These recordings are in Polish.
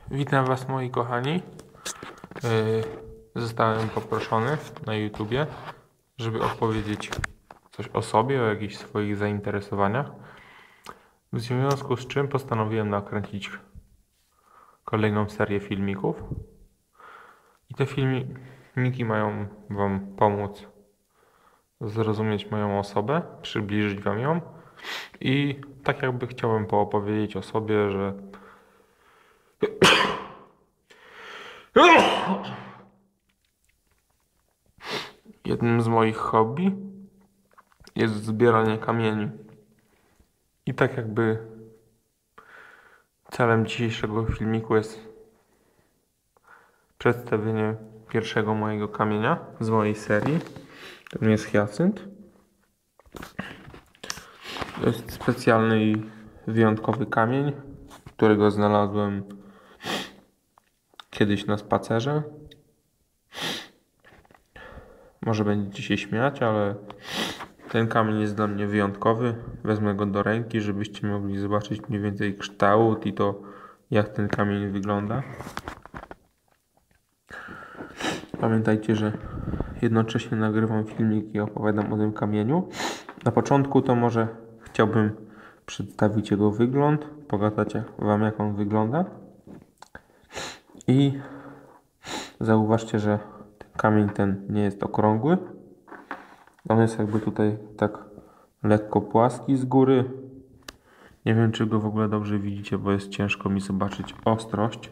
Witam Was, moi kochani. Zostałem poproszony na YouTubie, żeby opowiedzieć coś o sobie, o jakichś swoich zainteresowaniach. W związku z czym postanowiłem nakręcić kolejną serię filmików. I te filmiki mają Wam pomóc zrozumieć moją osobę, przybliżyć Wam ją. I tak jakby chciałem poopowiedzieć o sobie, że jednym z moich hobby jest zbieranie kamieni. I tak jakby celem dzisiejszego filmiku jest przedstawienie pierwszego mojego kamienia z mojej serii. To jest hyacynt. To jest specjalny i wyjątkowy kamień, którego znalazłem kiedyś na spacerze. Może będziecie się śmiać, ale ten kamień jest dla mnie wyjątkowy. Wezmę go do ręki, żebyście mogli zobaczyć mniej więcej kształt i to, jak ten kamień wygląda. Pamiętajcie, że jednocześnie nagrywam filmik i opowiadam o tym kamieniu. Na początku to może chciałbym przedstawić jego wygląd, pokazać Wam, jak on wygląda. I zauważcie, że kamień ten nie jest okrągły. On jest jakby tutaj tak lekko płaski z góry. Nie wiem, czy go w ogóle dobrze widzicie, bo jest ciężko mi zobaczyć ostrość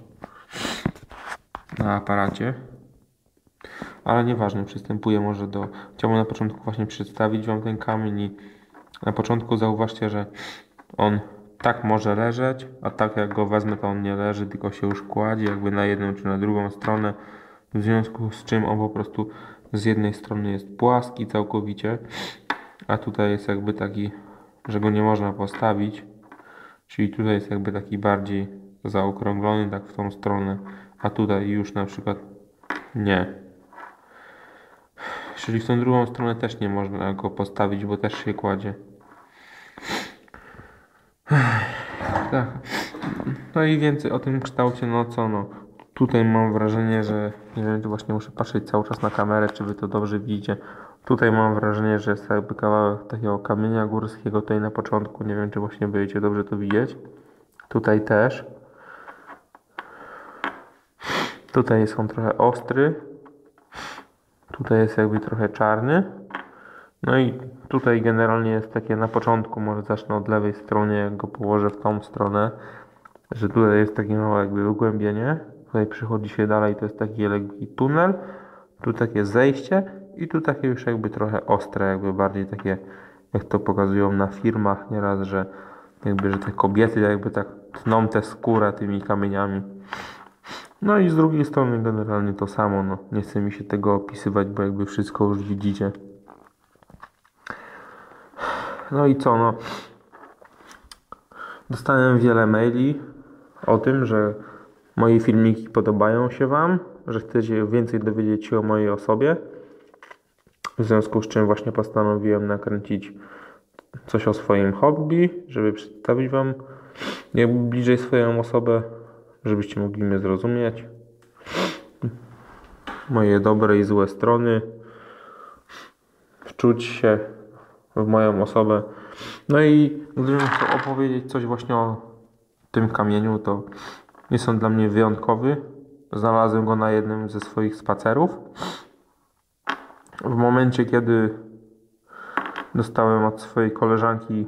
na aparacie. Ale nieważne, przystępuję może do... Chciałbym na początku właśnie przedstawić Wam ten kamień i na początku zauważcie, że on tak może leżeć, a tak jak go wezmę, to on nie leży, tylko się już kładzie jakby na jedną czy na drugą stronę. W związku z czym on po prostu z jednej strony jest płaski całkowicie, a tutaj jest jakby taki, że go nie można postawić. Czyli tutaj jest jakby taki bardziej zaokrąglony, tak w tą stronę, a tutaj już na przykład nie. Czyli w tą drugą stronę też nie można go postawić, bo też się kładzie. Tak. No i więcej o tym kształcie, tutaj mam wrażenie, że nie wiem, tu właśnie muszę patrzeć cały czas na kamerę, czy wy to dobrze widzicie. Tutaj mam wrażenie, że jest jakby kawałek takiego kamienia górskiego tutaj na początku. Nie wiem, czy właśnie będziecie dobrze to widzieć. Tutaj też. Tutaj jest on trochę ostry. Tutaj jest jakby trochę czarny. No i tutaj generalnie jest takie na początku, może zacznę od lewej strony, jak go położę w tą stronę, że tutaj jest takie małe jakby wygłębienie. Tutaj przychodzi się dalej, to jest taki lekki tunel. Tu takie zejście i tu takie już jakby trochę ostre, jakby bardziej takie, jak to pokazują na filmach nieraz, że jakby, że te kobiety jakby tak tną tę skórę tymi kamieniami. No i z drugiej strony generalnie to samo, nie chcę mi się tego opisywać, bo jakby wszystko już widzicie. No i co, dostałem wiele maili o tym, że moje filmiki podobają się Wam, że chcecie więcej dowiedzieć się o mojej osobie. W związku z czym właśnie postanowiłem nakręcić coś o swoim hobby, żeby przedstawić Wam jakby bliżej swoją osobę, żebyście mogli mnie zrozumieć. Moje dobre i złe strony. Wczuć się w moją osobę. No i gdybym chciał opowiedzieć coś właśnie o tym kamieniu, to jest on dla mnie wyjątkowy. Znalazłem go na jednym ze swoich spacerów. W momencie, kiedy dostałem od swojej koleżanki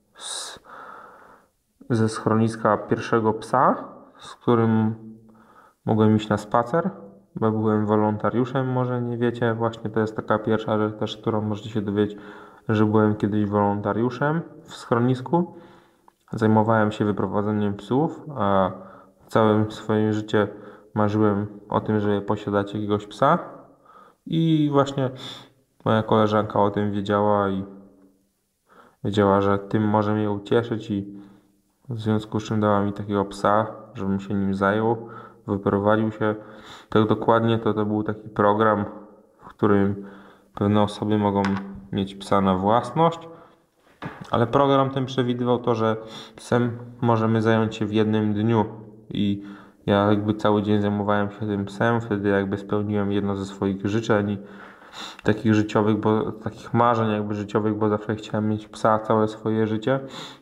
ze schroniska pierwszego psa, z którym mogłem iść na spacer, bo byłem wolontariuszem, może nie wiecie, właśnie to jest taka pierwsza rzecz też, którą możecie się dowiedzieć, że byłem kiedyś wolontariuszem w schronisku. Zajmowałem się wyprowadzeniem psów, a całe swoje życie marzyłem o tym, żeby posiadać jakiegoś psa. I właśnie moja koleżanka o tym wiedziała i wiedziała, że tym może mnie ucieszyć i w związku z czym dała mi takiego psa, żebym się nim zajął, wyprowadził się. Tak dokładnie to był taki program, w którym pewne osoby mogą mieć psa na własność, ale program ten przewidywał to, że psem możemy zająć się w jednym dniu i Ja jakby cały dzień zajmowałem się tym psem, wtedy jakby spełniłem jedno ze swoich życzeń, takich życiowych, bo takich marzeń jakby życiowych, bo zawsze chciałem mieć psa całe swoje życie.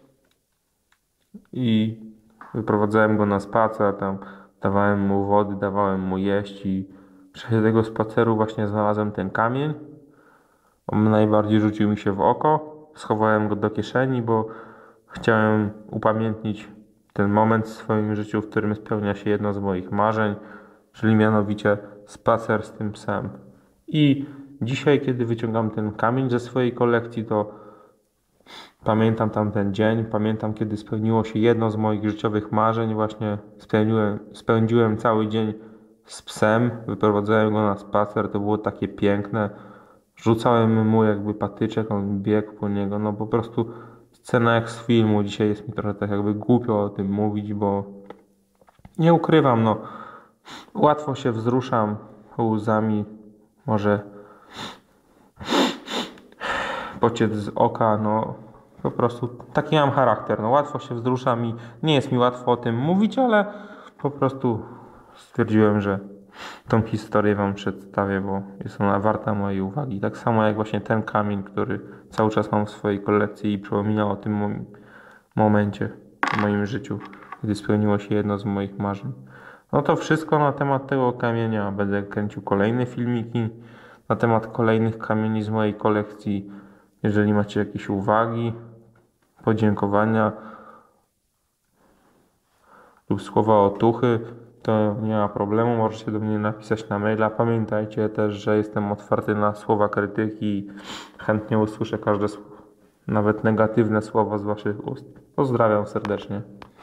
I wyprowadzałem go na spacer, tam dawałem mu wody, dawałem mu jeść i w czasie tego spaceru właśnie znalazłem ten kamień. On najbardziej rzucił mi się w oko. Schowałem go do kieszeni, bo chciałem upamiętnić ten moment w swoim życiu, w którym spełnia się jedno z moich marzeń, czyli mianowicie spacer z tym psem. I dzisiaj, kiedy wyciągam ten kamień ze swojej kolekcji, to pamiętam tamten dzień, pamiętam, kiedy spełniło się jedno z moich życiowych marzeń. Właśnie spędziłem cały dzień z psem, wyprowadzałem go na spacer, to było takie piękne. Rzucałem mu jakby patyczek, on biegł po niego, no po prostu scena jak z filmu. Dzisiaj jest mi trochę tak jakby głupio o tym mówić, bo nie ukrywam, no łatwo się wzruszam łzami, może pociec z oka, no po prostu taki mam charakter, no łatwo się wzruszam i nie jest mi łatwo o tym mówić, ale po prostu stwierdziłem, że tą historię wam przedstawię, bo jest ona warta mojej uwagi. Tak samo jak właśnie ten kamień, który cały czas mam w swojej kolekcji i przypominał o tym momencie w moim życiu, gdy spełniło się jedno z moich marzeń. No to wszystko na temat tego kamienia. Będę kręcił kolejne filmiki na temat kolejnych kamieni z mojej kolekcji. Jeżeli macie jakieś uwagi, podziękowania lub słowa otuchy, to nie ma problemu, możecie do mnie napisać na maila. Pamiętajcie też, że jestem otwarty na słowa krytyki i chętnie usłyszę każde słowo, nawet negatywne słowa z waszych ust. Pozdrawiam serdecznie.